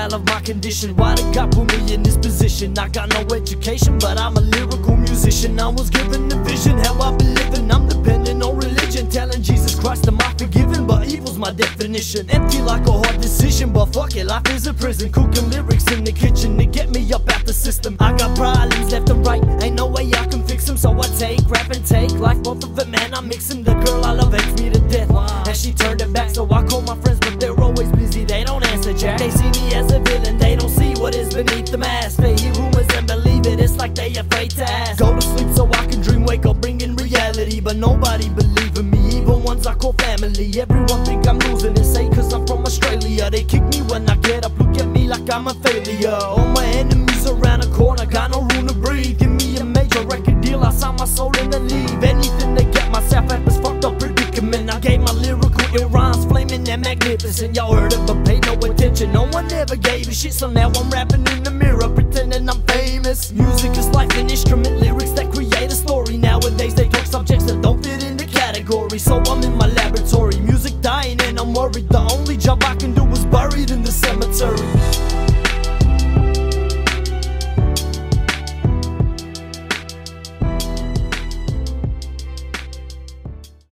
tale of my condition. Why did God put me in this position? I got no education, but I'm a lyrical musician. I was given a vision, how I be living. I'm dependent on religion, telling Jesus Christ am I forgiven, but evil's my definition. Empty like a hard decision, but fuck it, life is a prison. Cooking lyrics in the kitchen to get me up out the system. I got problems left and right, ain't no way I can fix them, so I take, rap and take life, both of it, man, I mix them. The girl I love hates me to death, and she turned it back, so I call my friends, but they're always busy, they don't answer jack. They see me as a villain, they don't see what is beneath the mask. They hear rumors and believe it, it's like they afraid to ask. Go to sleep so I can dream, wake up bringing reality, but nobody believe in me, even ones I call family. Everyone think I'm losing it, say cause I'm from Australia. They kick me when I get up, look at me like I'm a failure. All my enemies around the corner, got no room to breathe. Give me a major record deal, I sign my soul in and leave. Anything to get myself out this fucked up predicament. I gave my lyrical rhymes flaming and magnificent. Y'all heard it but paid no attention, no one ever gave a shit. So now I'm rapping in the mirror pretending I'm famous. Music is like an instrument, lyrics that create a story. Nowadays they talk subjects that don't fit in the category, so I'm in my laboratory. Music dying and I'm worried, the only job I can do is buried in the cemetery.